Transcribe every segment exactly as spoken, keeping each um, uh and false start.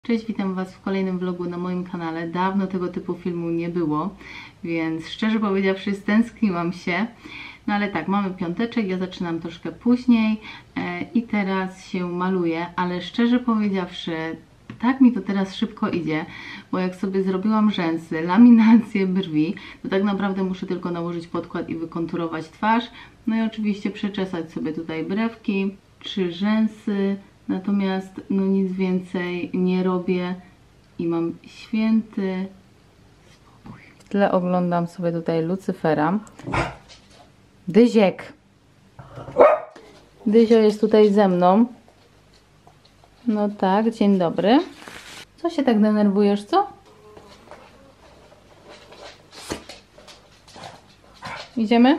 Cześć, witam Was w kolejnym vlogu na moim kanale. Dawno tego typu filmu nie było, więc szczerze powiedziawszy stęskniłam się. No ale tak, mamy piąteczek, ja zaczynam troszkę później e, i teraz się maluję, ale szczerze powiedziawszy, tak mi to teraz szybko idzie, bo jak sobie zrobiłam rzęsy, laminację brwi, to tak naprawdę muszę tylko nałożyć podkład i wykonturować twarz, no i oczywiście przeczesać sobie tutaj brewki czy rzęsy. Natomiast no nic więcej nie robię i mam święty spokój. W tle oglądam sobie tutaj Lucyfera. Dyziek! Dyzio jest tutaj ze mną. No tak, dzień dobry. Co się tak denerwujesz, co? Idziemy?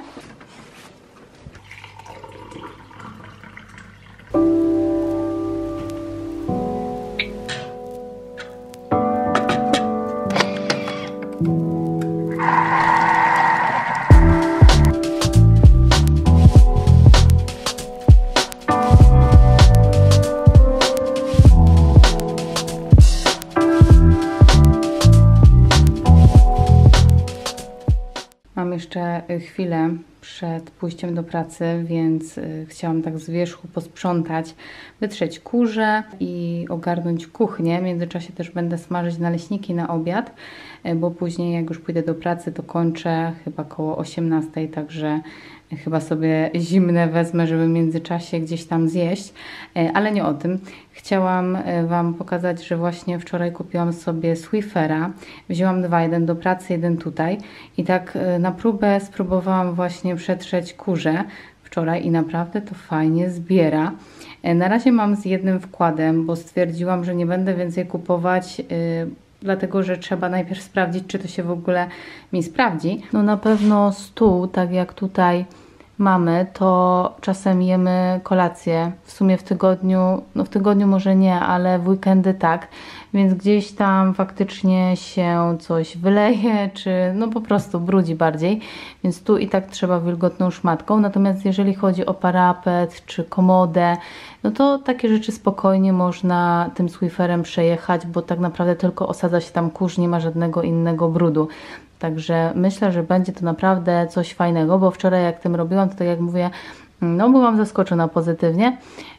Mam jeszcze chwilę przed pójściem do pracy, więc chciałam tak z wierzchu posprzątać, wytrzeć kurze i ogarnąć kuchnię. W międzyczasie też będę smażyć naleśniki na obiad, bo później jak już pójdę do pracy, to kończę chyba koło osiemnastej, także chyba sobie zimne wezmę, żeby w międzyczasie gdzieś tam zjeść, ale nie o tym. Chciałam Wam pokazać, że właśnie wczoraj kupiłam sobie Swifera. Wzięłam dwa, jeden do pracy, jeden tutaj i tak na próbę spróbowałam właśnie przetrzeć kurze wczoraj i naprawdę to fajnie zbiera. Na razie mam z jednym wkładem, bo stwierdziłam, że nie będę więcej kupować, yy, dlatego że trzeba najpierw sprawdzić, czy to się w ogóle mi sprawdzi. No na pewno stół, tak jak tutaj mamy, to czasem jemy kolację. W sumie w tygodniu, no w tygodniu może nie, ale w weekendy tak. Więc gdzieś tam faktycznie się coś wyleje, czy no po prostu brudzi bardziej. Więc tu i tak trzeba wilgotną szmatką. Natomiast jeżeli chodzi o parapet czy komodę, no to takie rzeczy spokojnie można tym Swiferem przejechać, bo tak naprawdę tylko osadza się tam kurz, nie ma żadnego innego brudu. Także myślę, że będzie to naprawdę coś fajnego, bo wczoraj jak tym robiłam, to tak jak mówię, no byłam zaskoczona pozytywnie,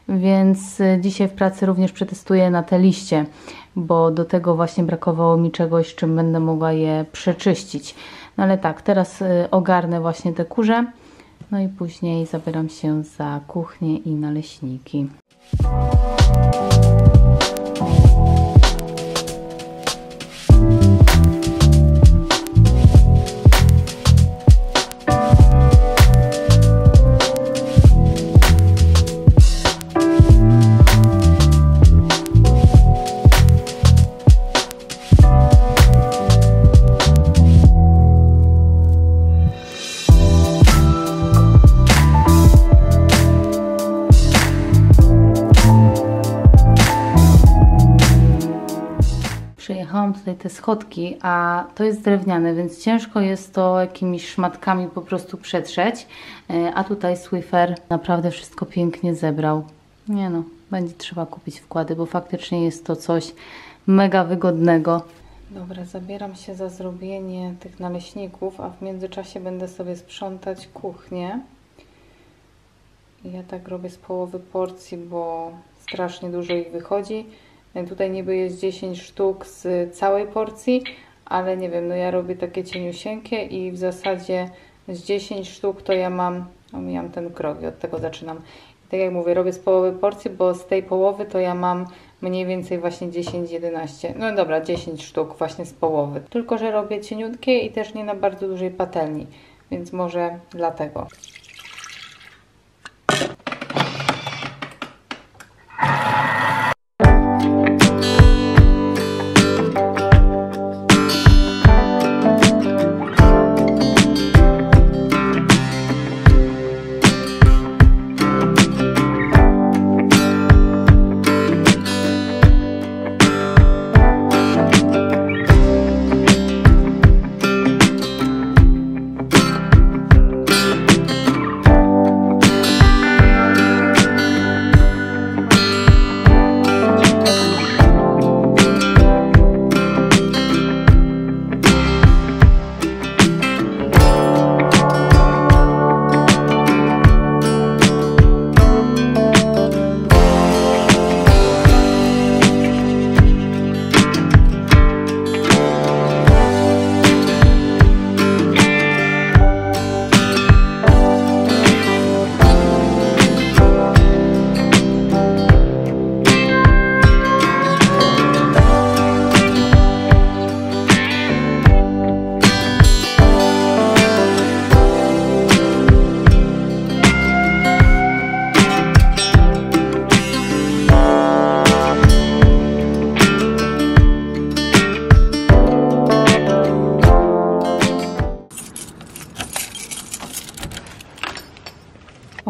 więc dzisiaj w pracy również przetestuję na te liście, bo do tego właśnie brakowało mi czegoś, czym będę mogła je przeczyścić. No ale tak, teraz ogarnę właśnie te kurze, no i później zabieram się za kuchnię i naleśniki. Przejechałam tutaj te schodki, a to jest drewniane, więc ciężko jest to jakimiś szmatkami po prostu przetrzeć, a tutaj Swifer naprawdę wszystko pięknie zebrał. Nie no, będzie trzeba kupić wkłady, bo faktycznie jest to coś mega wygodnego. Dobra, zabieram się za zrobienie tych naleśników, a w międzyczasie będę sobie sprzątać kuchnię. Ja tak robię z połowy porcji, bo strasznie dużo ich wychodzi. Tutaj niby jest dziesięć sztuk z całej porcji, ale nie wiem, no ja robię takie cieniusieńkie i w zasadzie z dziesięć sztuk to ja mam, omijam ten krok i od tego zaczynam. I tak jak mówię, robię z połowy porcji, bo z tej połowy to ja mam mniej więcej właśnie dziesięć jedenaście, no dobra, dziesięć sztuk właśnie z połowy. Tylko że robię cieniutkie i też nie na bardzo dużej patelni, więc może dlatego.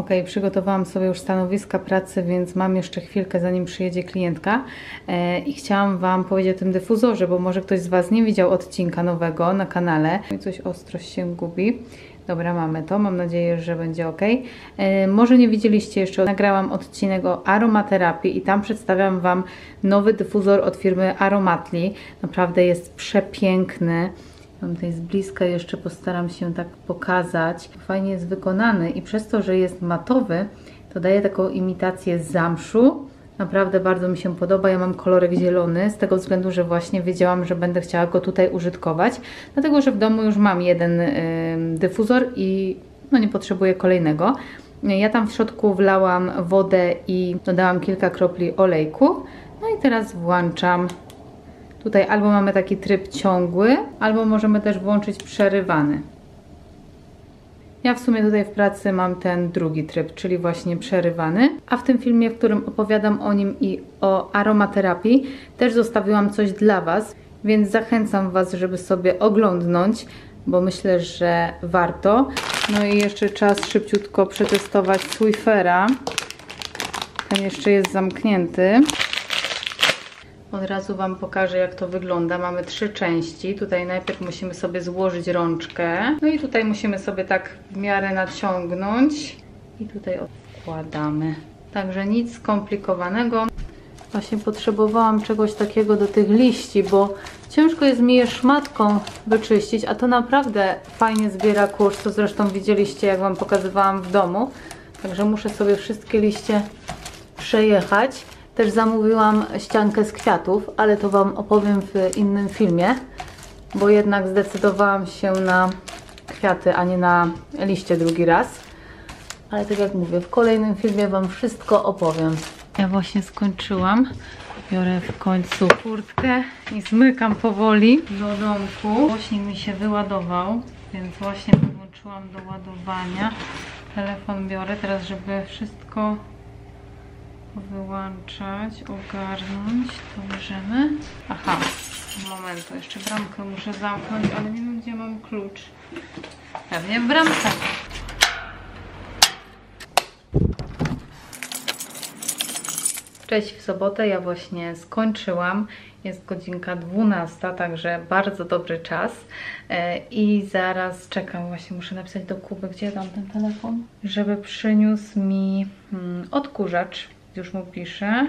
Ok, przygotowałam sobie już stanowiska pracy, więc mam jeszcze chwilkę, zanim przyjedzie klientka e, i chciałam Wam powiedzieć o tym dyfuzorze, bo może ktoś z Was nie widział odcinka nowego na kanale. I coś ostrość się gubi. Dobra, mamy to. Mam nadzieję, że będzie ok. E, może nie widzieliście jeszcze, nagrałam odcinek o aromaterapii i tam przedstawiam Wam nowy dyfuzor od firmy Aromatli. Naprawdę jest przepiękny. Wam tutaj z bliska jeszcze postaram się tak pokazać. Fajnie jest wykonany i przez to, że jest matowy, to daje taką imitację zamszu. Naprawdę bardzo mi się podoba. Ja mam kolorek zielony z tego względu, że właśnie wiedziałam, że będę chciała go tutaj użytkować. Dlatego, że w domu już mam jeden yy, dyfuzor i no, nie potrzebuję kolejnego. Ja tam w środku wlałam wodę i dodałam kilka kropli olejku. No i teraz włączam. Tutaj albo mamy taki tryb ciągły, albo możemy też włączyć przerywany. Ja w sumie tutaj w pracy mam ten drugi tryb, czyli właśnie przerywany. A w tym filmie, w którym opowiadam o nim i o aromaterapii, też zostawiłam coś dla Was, więc zachęcam Was, żeby sobie oglądnąć, bo myślę, że warto. No i jeszcze czas szybciutko przetestować Swifera. Ten jeszcze jest zamknięty. Od razu Wam pokażę, jak to wygląda. Mamy trzy części. Tutaj najpierw musimy sobie złożyć rączkę. No i tutaj musimy sobie tak w miarę naciągnąć. I tutaj odkładamy. Także nic skomplikowanego. Właśnie potrzebowałam czegoś takiego do tych liści, bo ciężko jest mi je szmatką wyczyścić, a to naprawdę fajnie zbiera kurz. To zresztą widzieliście, jak Wam pokazywałam w domu. Także muszę sobie wszystkie liście przejechać. Też zamówiłam ściankę z kwiatów, ale to Wam opowiem w innym filmie, bo jednak zdecydowałam się na kwiaty, a nie na liście drugi raz. Ale tak jak mówię, w kolejnym filmie Wam wszystko opowiem. Ja właśnie skończyłam. Biorę w końcu kurtkę i zmykam powoli do domku. Głośnik mi się wyładował, więc właśnie podłączyłam do ładowania. Telefon biorę teraz, żeby wszystko wyłączać, ogarnąć, to bierzemy. Aha, momentu, jeszcze bramkę muszę zamknąć, ale nie wiem, gdzie mam klucz. Pewnie w bramce. Cześć, w sobotę ja właśnie skończyłam. Jest godzinka dwunasta, także bardzo dobry czas. I zaraz czekam, właśnie muszę napisać do Kuby, gdzie dam ten telefon, żeby przyniósł mi hmm, odkurzacz. Już mu piszę.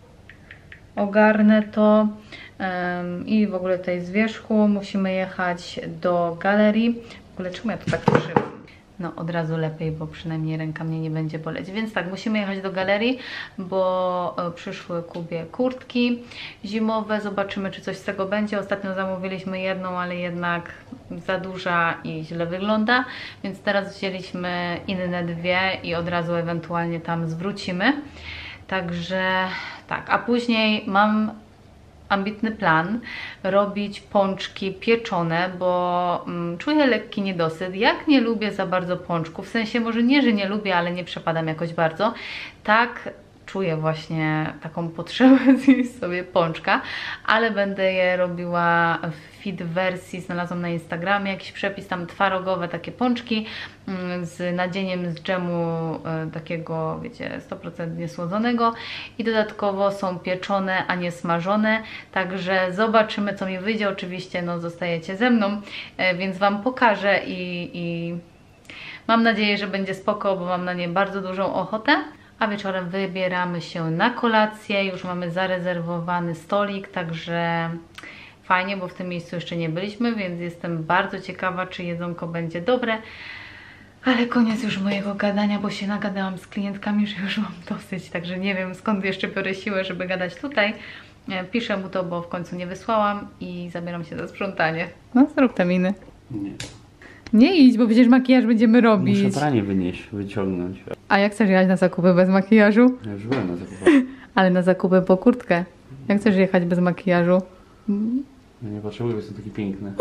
Ogarnę to um, i w ogóle tutaj z wierzchu musimy jechać do galerii. W ogóle czemu ja to tak trzymam? No od razu lepiej, bo przynajmniej ręka mnie nie będzie boleć. Więc tak, musimy jechać do galerii, bo przyszły Kubie kurtki zimowe. Zobaczymy, czy coś z tego będzie. Ostatnio zamówiliśmy jedną, ale jednak za duża i źle wygląda. Więc teraz wzięliśmy inne dwie i od razu ewentualnie tam zwrócimy. Także tak, a później mam ambitny plan robić pączki pieczone, bo mm, czuję lekki niedosyt. Jak nie lubię za bardzo pączków, w sensie może nie, że nie lubię, ale nie przepadam jakoś bardzo, tak czuję właśnie taką potrzebę zjeść sobie pączka, ale będę je robiła w fit wersji. Znalazłam na Instagramie jakiś przepis, tam twarogowe takie pączki z nadzieniem z dżemu takiego, wiecie, sto procent niesłodzonego i dodatkowo są pieczone, a nie smażone, także zobaczymy, co mi wyjdzie. Oczywiście no zostajecie ze mną, więc Wam pokażę i, i mam nadzieję, że będzie spoko, bo mam na nie bardzo dużą ochotę. A wieczorem wybieramy się na kolację, już mamy zarezerwowany stolik, także fajnie, bo w tym miejscu jeszcze nie byliśmy, więc jestem bardzo ciekawa, czy jedzonko będzie dobre. Ale koniec już mojego gadania, bo się nagadałam z klientkami, że już mam dosyć, także nie wiem, skąd jeszcze biorę siłę, żeby gadać tutaj. Piszę mu to, bo w końcu nie wysłałam i zabieram się za sprzątanie. No zrób te miny. Nie. Nie idź, bo przecież makijaż będziemy robić. Muszę pranie wynieść, wyciągnąć. A jak chcesz jechać na zakupy bez makijażu? Ja już byłem na zakupach. Ale na zakupy po kurtkę. Jak chcesz jechać bez makijażu? Ja nie potrzebuję, jestem taki piękny.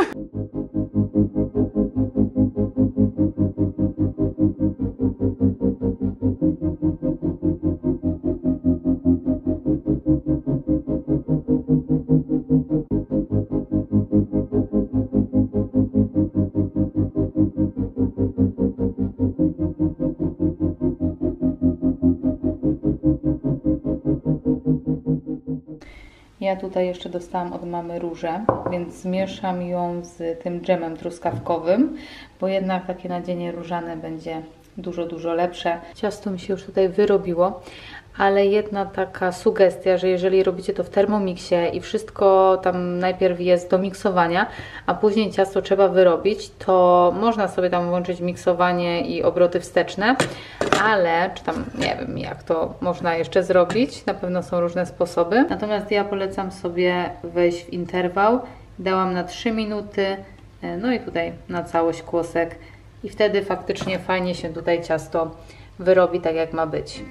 Ja tutaj jeszcze dostałam od mamy różę, więc zmieszam ją z tym dżemem truskawkowym, bo jednak takie nadzienie różane będzie dużo, dużo lepsze. Ciasto mi się już tutaj wyrobiło, ale jedna taka sugestia, że jeżeli robicie to w Thermomixie i wszystko tam najpierw jest do miksowania, a później ciasto trzeba wyrobić, to można sobie tam włączyć miksowanie i obroty wsteczne, ale, czy tam nie wiem jak to można jeszcze zrobić, na pewno są różne sposoby. Natomiast ja polecam sobie wejść w interwał, dałam na trzy minuty, no i tutaj na całość kłosek i wtedy faktycznie fajnie się tutaj ciasto wyrobi tak jak ma być.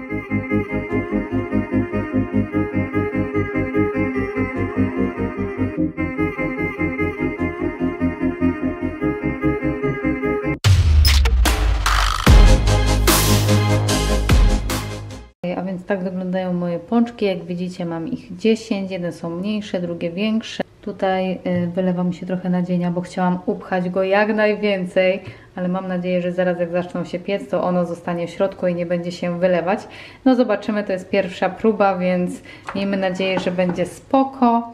A więc tak wyglądają moje pączki. Jak widzicie, mam ich dziesięć. Jedne są mniejsze, drugie większe. Tutaj wylewa mi się trochę nadzienia, bo chciałam upchać go jak najwięcej, ale mam nadzieję, że zaraz jak zaczną się piec, to ono zostanie w środku i nie będzie się wylewać. No zobaczymy, to jest pierwsza próba, więc miejmy nadzieję, że będzie spoko.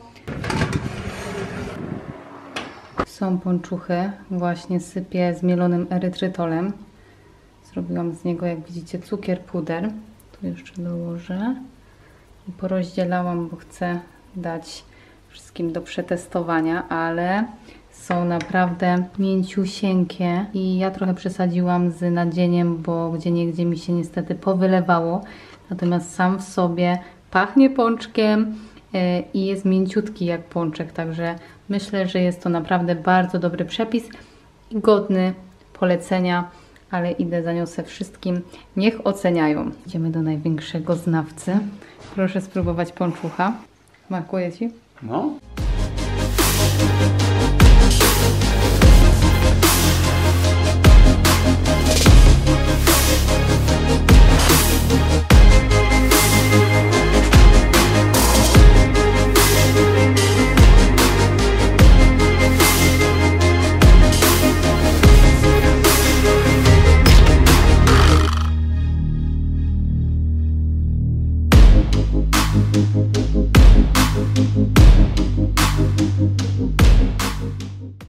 Są pączuchy, właśnie sypię zmielonym erytrytolem. Zrobiłam z niego, jak widzicie, cukier puder. Tu jeszcze dołożę. I porozdzielałam, bo chcę dać wszystkim do przetestowania, ale są naprawdę mięciusieńkie i ja trochę przesadziłam z nadzieniem, bo gdzieniegdzie mi się niestety powylewało. Natomiast sam w sobie pachnie pączkiem i jest mięciutki jak pączek, także myślę, że jest to naprawdę bardzo dobry przepis i godny polecenia, ale idę zaniosę wszystkim, niech oceniają. Idziemy do największego znawcy. Proszę spróbować pączucha. Smakuje Ci? No.